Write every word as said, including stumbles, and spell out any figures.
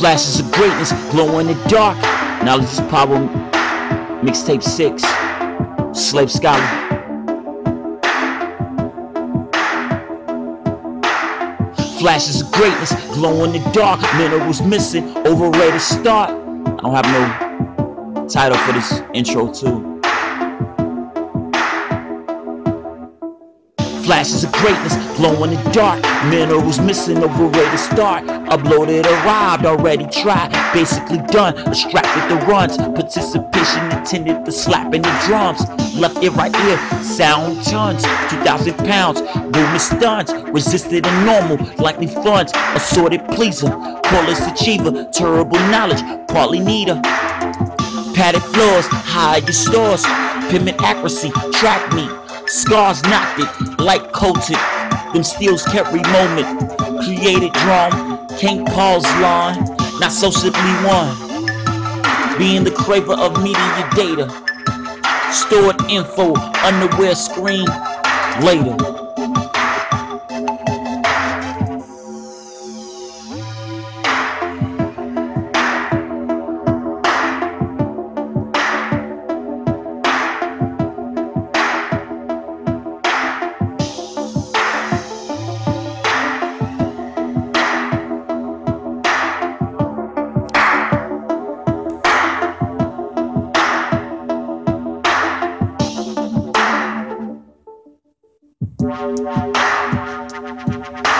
Flashes of greatness glow in the dark. Knowledge is power. Mixtape six. Slave Scholar. Flashes of greatness glow in the dark. Minerals missing, overrated start. I don't have no title for this intro too. Flashes of greatness glow in the dark. Minerals missing, overrated start. Uploaded, arrived, already tried, basically done. Extracted the runs, participation intended to slapping the drums. Left ear, right ear, sound tons. Two thousand pounds, booming stunts. Resisted and normal, likely funds. Assorted pleaser, flawless achiever. Terrible knowledge, partly neater. Padded floors, hide your stores. Payment accuracy, track meet. Scars knocked it, light coated. Them steals carry moment. Created drum, can't pause line. Not socially one. Being the craver of media data. Stored info, unaware screen. Later. Wow, wow, wow.